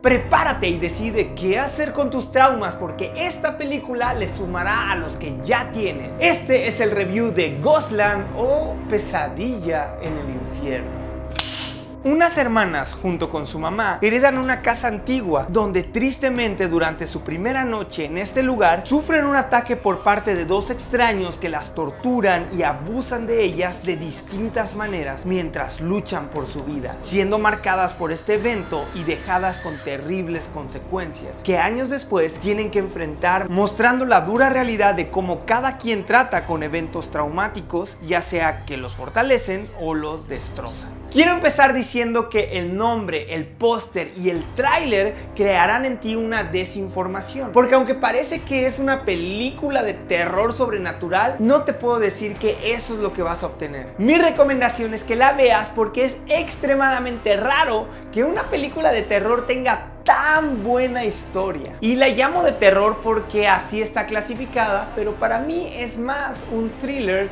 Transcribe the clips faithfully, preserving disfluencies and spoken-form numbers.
Prepárate y decide qué hacer con tus traumas porque esta película le sumará a los que ya tienes. Este es el review de Ghostland o Pesadilla en el Infierno. Unas hermanas, junto con su mamá, heredan una casa antigua donde tristemente durante su primera noche en este lugar sufren un ataque por parte de dos extraños que las torturan y abusan de ellas de distintas maneras mientras luchan por su vida, siendo marcadas por este evento y dejadas con terribles consecuencias que años después tienen que enfrentar, mostrando la dura realidad de cómo cada quien trata con eventos traumáticos, ya sea que los fortalecen o los destrozan. Quiero empezar diciendo diciendo que el nombre, el póster y el tráiler crearán en ti una desinformación. Porque aunque parece que es una película de terror sobrenatural, no te puedo decir que eso es lo que vas a obtener. Mi recomendación es que la veas porque es extremadamente raro que una película de terror tenga tan buena historia. Y la llamo de terror porque así está clasificada, pero para mí es más un thriller.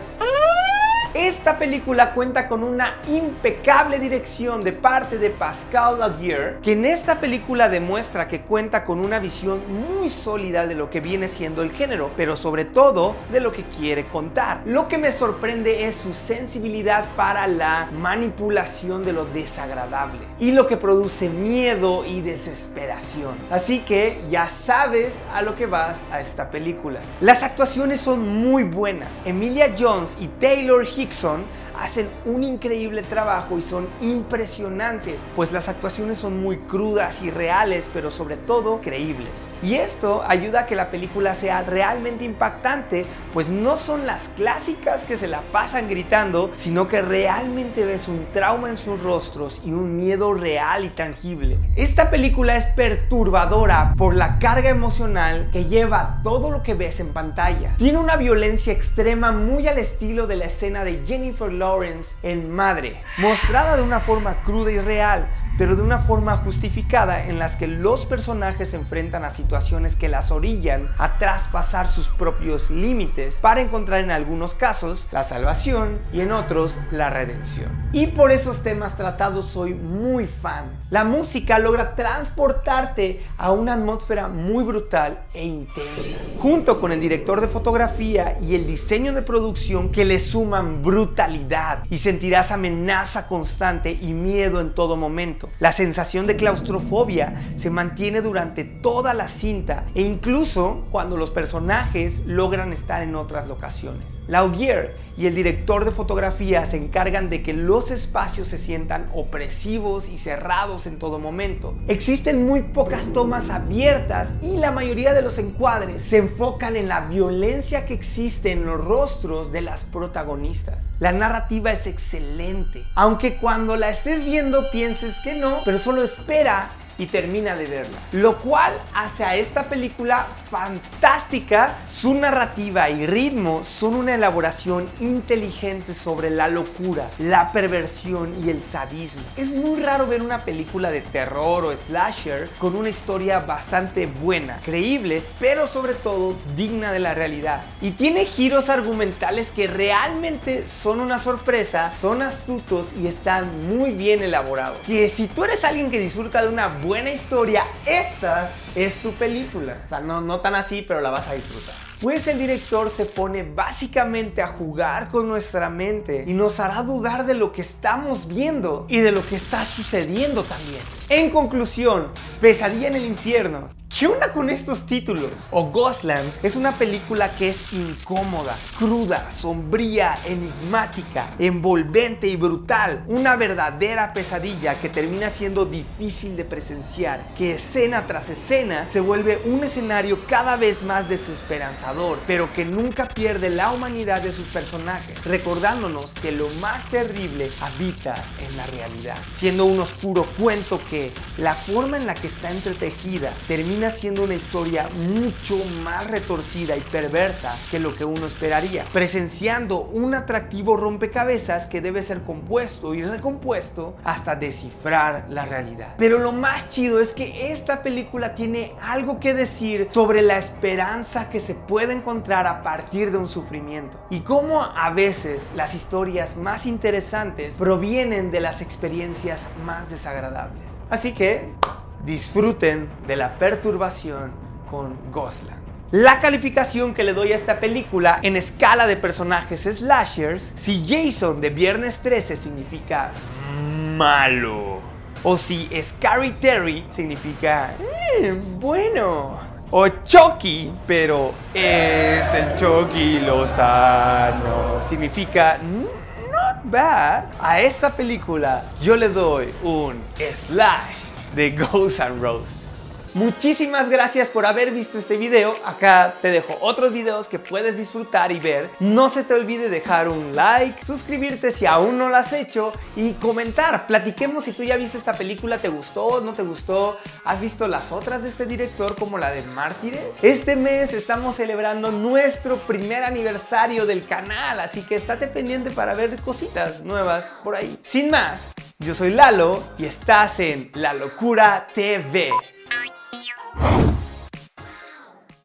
Esta película cuenta con una impecable dirección de parte de Pascal Laugier, que en esta película demuestra que cuenta con una visión muy sólida de lo que viene siendo el género, pero sobre todo de lo que quiere contar. Lo que me sorprende es su sensibilidad para la manipulación de lo desagradable y lo que produce miedo y desesperación. Así que ya sabes a lo que vas a esta película. Las actuaciones son muy buenas. Emilia Jones y Taylor Hickson hacen un increíble trabajo y son impresionantes, pues las actuaciones son muy crudas y reales, pero sobre todo creíbles. Y esto ayuda a que la película sea realmente impactante, pues no son las clásicas que se la pasan gritando, sino que realmente ves un trauma en sus rostros y un miedo real y tangible. Esta película es perturbadora por la carga emocional que lleva todo lo que ves en pantalla. Tiene una violencia extrema muy al estilo de la escena de Jennifer Lawrence en Madre, mostrada de una forma cruda y real, pero de una forma justificada en las que los personajes se enfrentan a situaciones que las orillan a traspasar sus propios límites para encontrar en algunos casos la salvación y en otros la redención. Y por esos temas tratados soy muy fan. La música logra transportarte a una atmósfera muy brutal e intensa, junto con el director de fotografía y el diseño de producción que le suman brutalidad, y sentirás amenaza constante y miedo en todo momento. La sensación de claustrofobia se mantiene durante toda la cinta e incluso cuando los personajes logran estar en otras locaciones. Laugier y el director de fotografía se encargan de que los espacios se sientan opresivos y cerrados en todo momento. Existen muy pocas tomas abiertas y la mayoría de los encuadres se enfocan en la violencia que existe en los rostros de las protagonistas. La narrativa es excelente, aunque cuando la estés viendo pienses que no, pero solo espera y termina de verla, lo cual hace a esta película fantástica. Su narrativa y ritmo son una elaboración inteligente sobre la locura, la perversión y el sadismo. Es muy raro ver una película de terror o slasher con una historia bastante buena, creíble, pero sobre todo digna de la realidad. Y tiene giros argumentales que realmente son una sorpresa, son astutos y están muy bien elaborados. Que si tú eres alguien que disfruta de una buena buena historia, esta es tu película. O sea, no, no tan así, pero la vas a disfrutar. Pues el director se pone básicamente a jugar con nuestra mente y nos hará dudar de lo que estamos viendo y de lo que está sucediendo también. En conclusión, Pesadilla en el Infierno. ¿Qué onda con estos títulos? O Ghostland es una película que es incómoda, cruda, sombría, enigmática, envolvente y brutal. Una verdadera pesadilla que termina siendo difícil de presenciar, que escena tras escena se vuelve un escenario cada vez más desesperanzador, pero que nunca pierde la humanidad de sus personajes, recordándonos que lo más terrible habita en la realidad, siendo un oscuro cuento que la forma en la que está entretejida termina siendo una historia mucho más retorcida y perversa que lo que uno esperaría, presenciando un atractivo rompecabezas que debe ser compuesto y recompuesto hasta descifrar la realidad. Pero lo más chido es que esta película tiene algo que decir sobre la esperanza que se puede encontrar a partir de un sufrimiento y cómo a veces las historias más interesantes provienen de las experiencias más desagradables. Así que Disfruten de la perturbación con Ghostland. La calificación que le doy a esta película en escala de personajes slashers, si Jason de Viernes trece significa malo, o si Scary Terry significa eh, bueno, o Chucky, pero es el Chucky Lozano, significa not bad, a esta película yo le doy un slash de Ghosts and Roses. Muchísimas gracias por haber visto este video. Acá te dejo otros videos que puedes disfrutar y ver. No se te olvide dejar un like, suscribirte si aún no lo has hecho y comentar. Platiquemos si tú ya viste esta película, ¿te gustó? ¿No te gustó? ¿Has visto las otras de este director como la de Mártires? Este mes estamos celebrando nuestro primer aniversario del canal, así que estate pendiente para ver cositas nuevas por ahí. Sin más, yo soy Lalo y estás en La Locura T V.